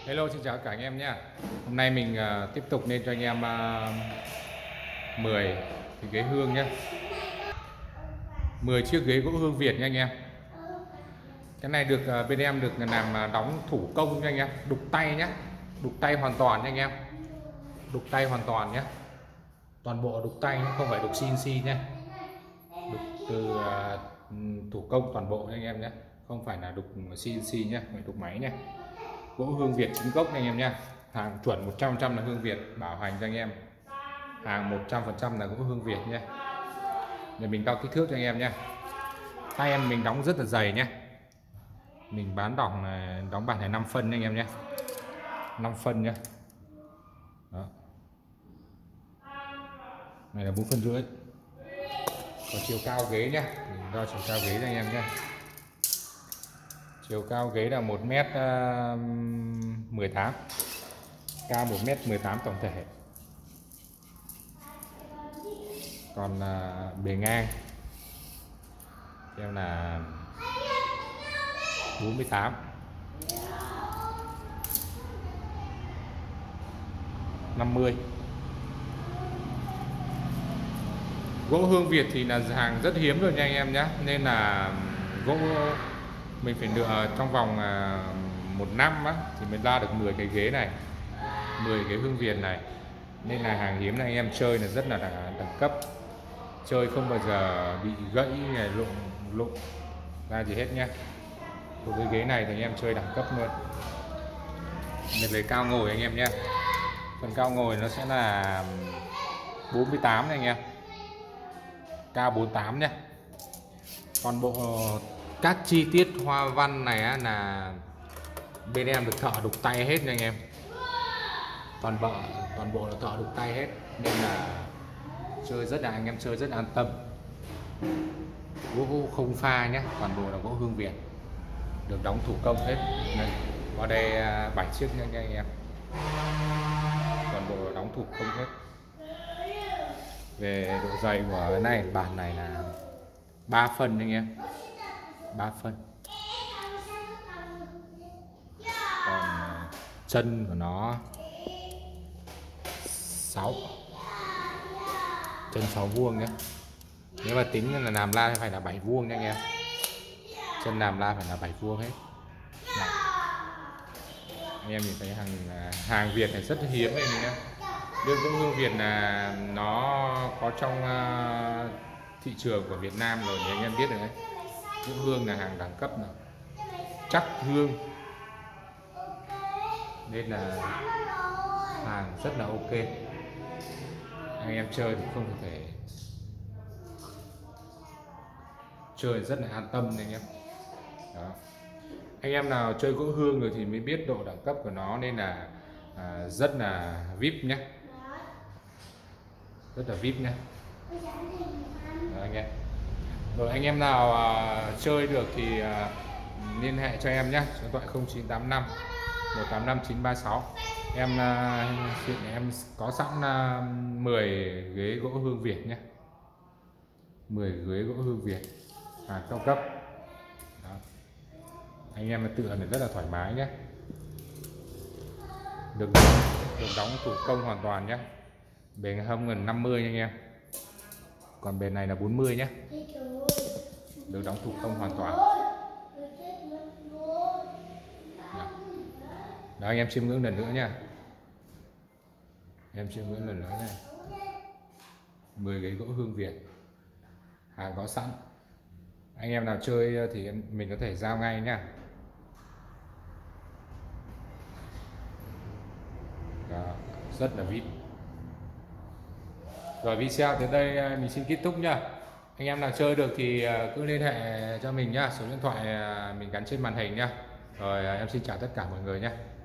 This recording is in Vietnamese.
Hello, xin chào cả anh em nhé. Hôm nay mình tiếp tục lên cho anh em 10 cái ghế hương nhé. 10 chiếc ghế gỗ hương Việt nha anh em. Cái này được bên em được làm đóng thủ công nha anh em, đục tay nhé. Đục tay hoàn toàn nha anh em. Đục tay hoàn toàn nhé. Toàn bộ đục tay không phải đục CNC nhé. Đục từ thủ công toàn bộ nha anh em nhé. Không phải là đục CNC nhé, phải đục máy nhé. Gỗ hương Việt chính gốc anh em nha, hàng chuẩn 100% là hương Việt, bảo hành cho anh em hàng 100% là gỗ hương Việt nhé. Để mình đo kích thước cho anh em nhé. Tay em mình đóng rất là dày nhé, mình đóng bản này 5 phân anh em nhé, 5 phân nhé. Đó, này là 4,5 phân. Còn chiều cao ghế nhé, mình đo chiều cao ghế cho anh em nhé. Chiều cao ghế là 1m18, cao 1m18 tổng thể. Còn bề ngang em là 48, Gỗ hương Việt thì là hàng rất hiếm rồi nha anh em nhé, nên là gỗ mình phải lựa trong vòng 1 năm á, thì mới ra được 10 cái ghế này, 10 ghế hương Việt này, nên là hàng hiếm này anh em chơi là rất là đẳng cấp, chơi không bao giờ bị gãy này, lụng ra gì hết nhé. Với ghế này thì anh em chơi đẳng cấp luôn. Về cao ngồi anh em nhé, phần cao ngồi nó sẽ là 48 này anh em, cao 48 nhé. Toàn bộ các chi tiết hoa văn này á, là bên em được thợ đục tay hết nha anh em. Toàn bộ là thợ đục tay hết, nên là anh em chơi rất an tâm. Gỗ không pha nhé, toàn bộ là gỗ hương Việt, được đóng thủ công hết. Đây, qua đây 7 chiếc nha anh em, toàn bộ là đóng thủ công hết. Về độ dày của cái này, bản này là 3 phân anh em, 3 phân. Còn chân của nó 6, chân 6 vuông nhé. Nếu mà tính là làm la phải là 7 vuông nha anh em, chân làm la phải là 7 vuông hết. Đấy. Anh em nhìn thấy hàng Việt này rất hiếm anh em. Riêng gỗ hương Việt là nó có trong thị trường của Việt Nam rồi thì anh em biết rồi đấy. Gỗ hương là hàng đẳng cấp rồi, chắc hương, nên là hàng rất là ok. Anh em chơi thì không thể chơi rất là an tâm anh em. Đó, anh em nào chơi gỗ hương rồi thì mới biết độ đẳng cấp của nó, nên là rất là VIP nhé, rất là VIP nhé. Đó, anh em. Rồi anh em nào chơi được thì liên hệ cho em nhé, số điện thoại 0985 185 936. Hiện em có sẵn 10 ghế gỗ hương Việt nhé, 10 ghế gỗ hương Việt hàng cao cấp. Đó, anh em tựa này rất là thoải mái nhé, được đóng thủ công hoàn toàn nhé. Bề hông gần 50 nha anh em, còn bề này là 40 nhé, được đóng thủ công hoàn toàn. Đó, anh em chiêm ngưỡng lần nữa nha, em chiêm ngưỡng lần nữa nha. 10 ghế gỗ hương Việt, hàng có sẵn. Anh em nào chơi thì mình có thể giao ngay nha. Đó, rất là VIP. Rồi video tới đây mình xin kết thúc nha. Anh em nào chơi được thì cứ liên hệ cho mình nhá, số điện thoại mình gắn trên màn hình nhá. Rồi em xin chào tất cả mọi người nhé.